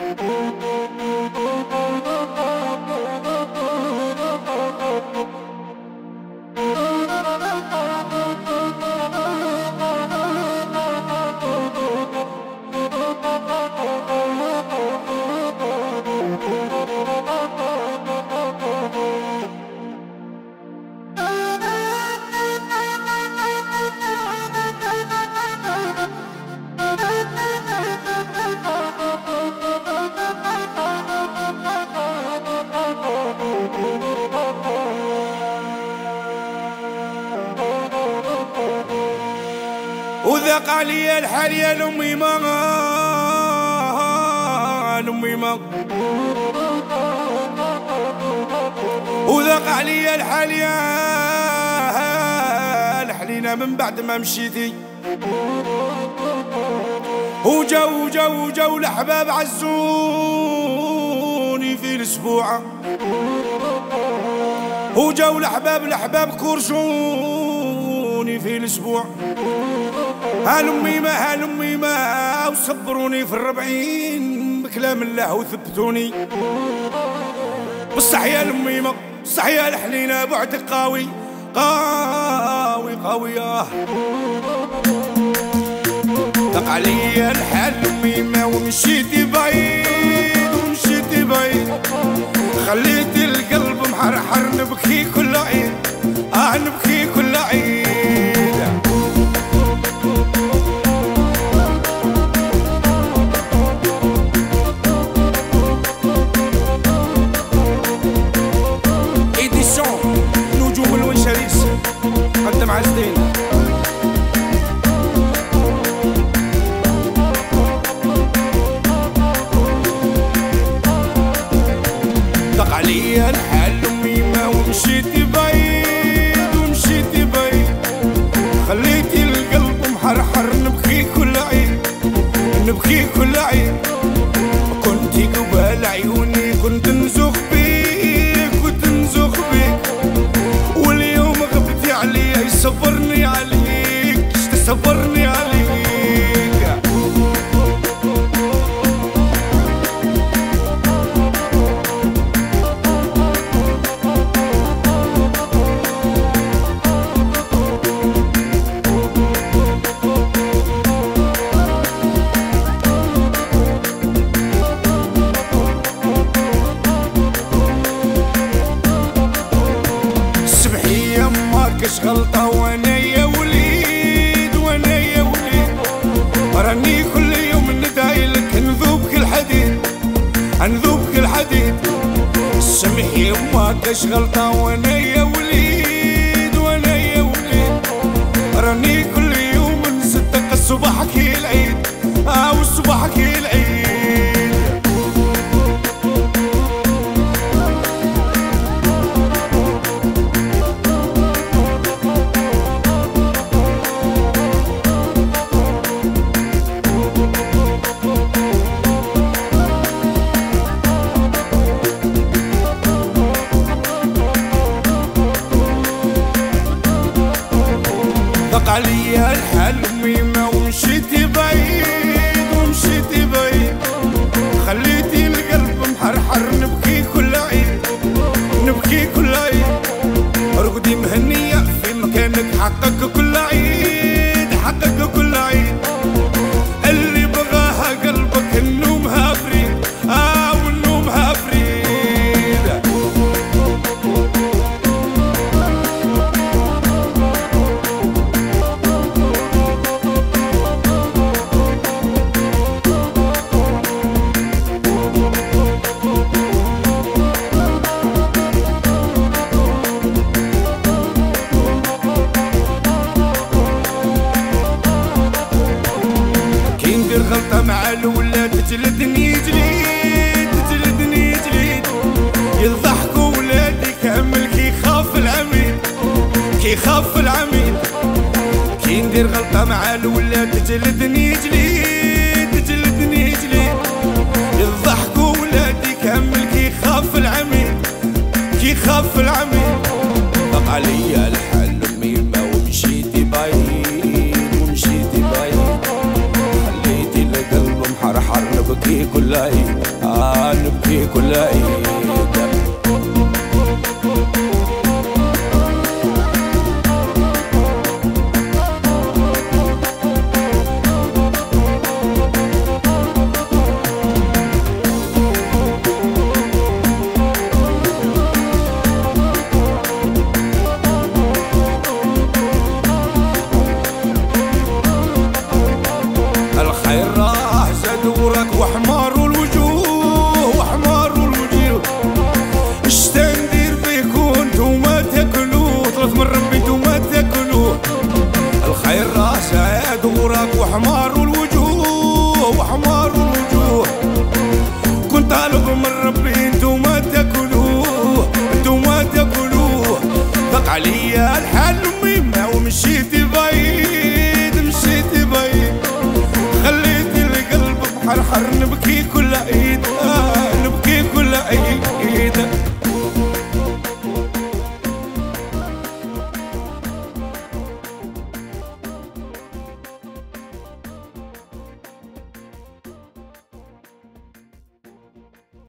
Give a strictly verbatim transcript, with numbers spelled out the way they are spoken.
وذاق عليا الحال يا لأمي ما لأمي ما وذاق عليا الحال يا الحلينا من بعد ما مشيتي وجاو وجاو وجاو الأحباب عزوني في الأسبوع وجاو الأحباب الأحباب كرشوني في الأسبوع هالمي ما هالمي ما وصبروني في الربعين بكلام الله وثبتوني بصح يا لمي ما بصح يا الحلينا بعدك قاوي قاوي قاوي آه ضاق عليا الحال لمي ما ومشيتي بعيد ومشيتي بعيد خليتي القلب محرحر نبكي كل عيد اه نبكي كل عيد نجوم الونشريس قدم عزدين ضاق عليا الحال لأمي ما ومشيتي بعيد ومشيتي بعيد خليتي القلب محرحر نبكي كل عيد نبكي كل عيد كنتي قبال عيوني كنت نزوخ بيك كنت نزوخ بيك واليوم غبتي عليا يصبرني عليك تصبرني عليك كش غلطة وانا يا وليد وانا يا وليد راني كل يوم ندايلك نذوب كل حديد نذوب كل حديد سمح يما كش غلطة وانا يا وليد وانا يا وليد راني كل يوم نصدق الصباح كي العيد اه والصباح كي العيد ضاق عليا الحال لأمي ما ومشيتي بعيد ومشيتي بعيد خليتي القلب محرحر نبكي كل عيد نبكي كل عيد رقدي مهنية في مكانك حقق كل عيد حقق كل عيد اللي بغاها قلبك النوم هافريد اه والنوم هافريد غلطة مع الولاد تجلدني جليد تجلدني جليد يضحكوا ولادي كامل كي خاف العميد كي خاف العميد كي ندير غلطة مع الولاد تجلدني جليد تجلدني جليد يضحكوا ولادي كامل كي خاف العميد كي خاف العميد ضاق عليا الحال لأمي ما ومشيتي بعيد ومشيتي بعيد حرحر نبكي نبكي كل عيد، آه نبكي كل عيد. الخير راه زاد وراك وحمار الوجوه وحمار الوجوه، الشتا ندير فيكم نتوما تاكلوه، طلت من ربي نتوما تاكلوه. الخير راه زاد وراك وحمار الوجوه وحمار الوجوه، كنت طالب من ربي نتوما تاكلوه نتوما تاكلوه. ضاق عليا الحال ميمة ومشيت بعيد مشيت بعيد، خليت القلب بحرحر نبكي كل عيد، آه نبكي كل عيد.